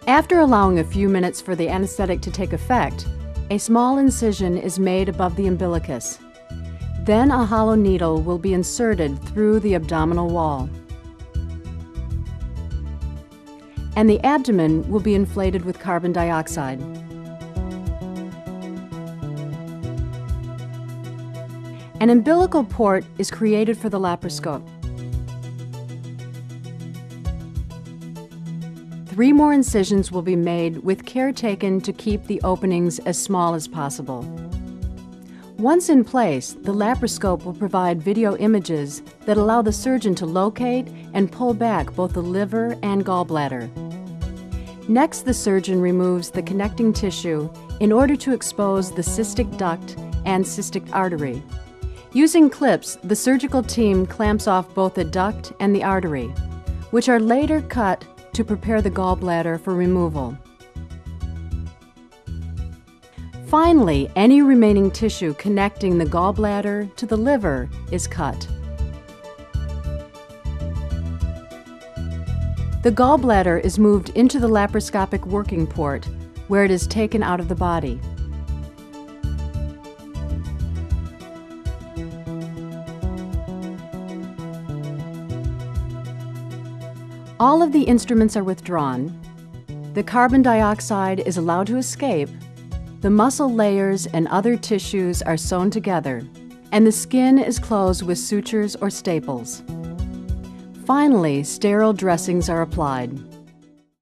After allowing a few minutes for the anesthetic to take effect, a small incision is made above the umbilicus. Then a hollow needle will be inserted through the abdominal wall. And the abdomen will be inflated with carbon dioxide. An umbilical port is created for the laparoscope. 3 more incisions will be made with care taken to keep the openings as small as possible. Once in place, the laparoscope will provide video images that allow the surgeon to locate and pull back both the liver and gallbladder. Next, the surgeon removes the connecting tissue in order to expose the cystic duct and cystic artery. Using clips, the surgical team clamps off both the duct and the artery, which are later cut to prepare the gallbladder for removal. Finally, any remaining tissue connecting the gallbladder to the liver is cut. The gallbladder is moved into the laparoscopic working port, where it is taken out of the body. All of the instruments are withdrawn, the carbon dioxide is allowed to escape, the muscle layers and other tissues are sewn together, and the skin is closed with sutures or staples. Finally, sterile dressings are applied.